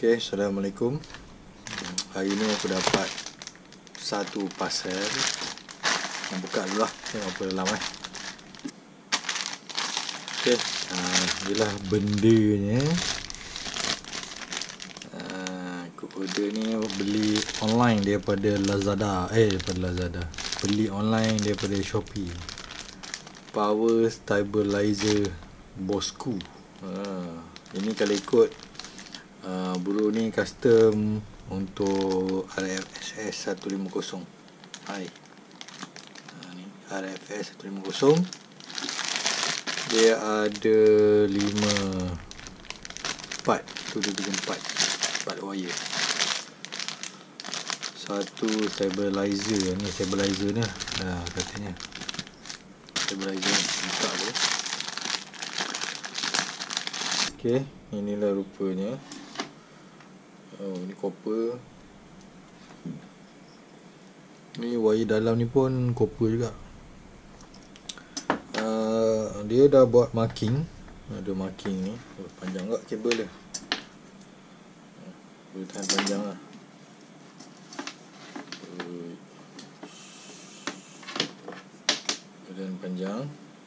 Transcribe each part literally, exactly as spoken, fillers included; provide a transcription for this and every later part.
Okay, Assalamualaikum. Hari ni aku dapat satu parcel. Nak buka dulu lah, tengok apa dalam eh. Okay, uh, inilah bendanya. uh, Aku order ni beli online daripada Lazada. Eh, daripada Lazada Beli online daripada Shopee. Power Stabilizer Bosku. uh, Ini kalau ikut Uh, bulu ni custom untuk R F S seratus lima puluh. Hai. Uh, ni R F S seratus lima puluh. Dia ada lima part, tu dia bikin part part wire. Satu stabilizer, ni stabilizer ni. Nah, katanya. Stabilizer ni buka dulu. Okey, inilah rupanya. Oh, ni copper. Ni wire dalam ni pun copper juga. uh, Dia dah buat marking. Ada marking ni. Oh, panjang tak kabel dia. Boleh tahan panjang lah. Badan panjang.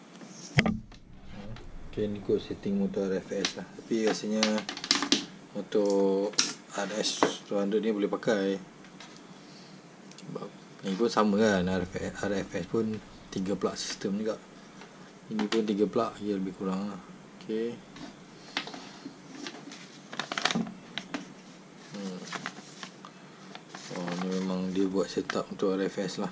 Ok, ni ikut setting motor R F S lah. Tapi rasanya motor R S dua ratus ni boleh pakai. Sebab ni pun sama kan, R F S pun tiga plug sistem juga. Ini pun tiga plug, dia lebih kurang lah. Okay. hmm. Oh, ni memang dia buat setup untuk R F S lah.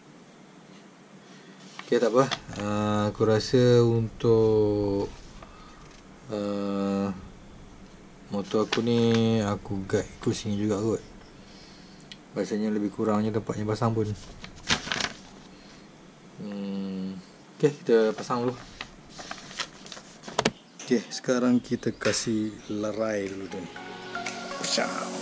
Okay, tak apa. uh, Aku rasa untuk uh, motor aku ni aku guide ikut sini juga kot. Rasanya lebih kurangnya tempatnya pasang pun. hmm. Ok, kita pasang dulu. Ok, sekarang kita kasih lerai dulu tu ni. Ciao.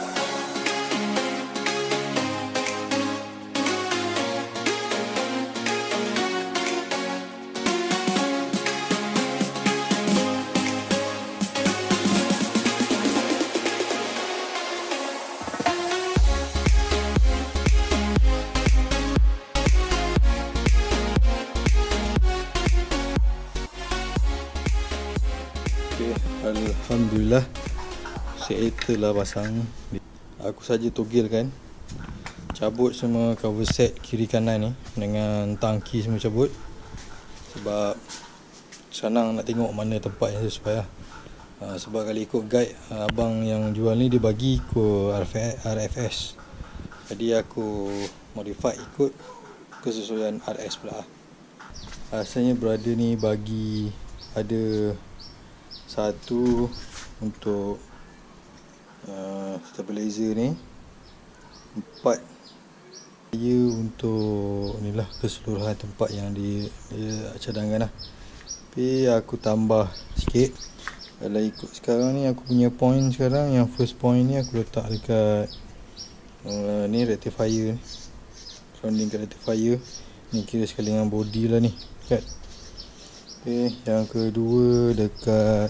Alhamdulillah, saya telah pasang. Aku saja togel kan, cabut semua cover set kiri kanan ni dengan tangki semua cabut. Sebab senang nak tengok mana tempat yang sesuai lah. ha, Sebab kali ikut guide abang yang jual ni, dia bagi ikut R F S. Jadi aku modify ikut kesesuaian R S pula. Rasanya brother ni bagi ada satu untuk uh, stabilizer ni, empat dia untuk ni lah keseluruhan tempat yang dia, dia cadangkan lah. Tapi aku tambah sikit. Kalau ikut sekarang ni, aku punya point sekarang, yang first point ni aku letak dekat uh, ni rectifier ni, surrounding kat rectifier ni, kira sekali dengan body lah ni kan. Okay, yang kedua dekat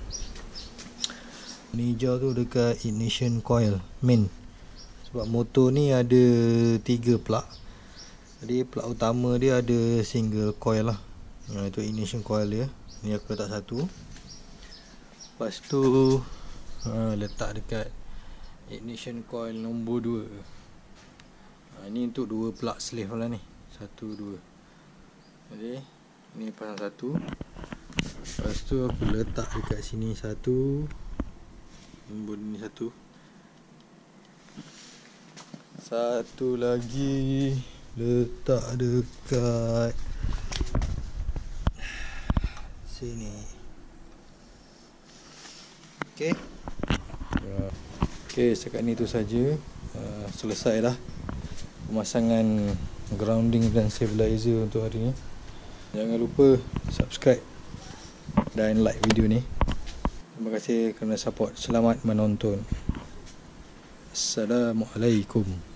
ni hijau tu, dekat ignition coil main. Sebab motor ni ada tiga plug. Jadi plug utama dia ada single coil lah. Ha, itu ignition coil dia. Ni aku letak satu. Lepas tu ha, letak dekat ignition coil nombor dua. Ha, ni untuk dua plug slave lah ni. Satu, dua. Jadi ni pasang satu. Lepas tu aku letak dekat sini satu. Nombor ni satu. Satu lagi letak dekat sini. Okey. Okey, setakat ni tu saja. Uh, selesai dah pemasangan grounding dan stabilizer untuk hari ni. Jangan lupa subscribe dan like video ni. Terima kasih kerana support. Selamat menonton. Assalamualaikum.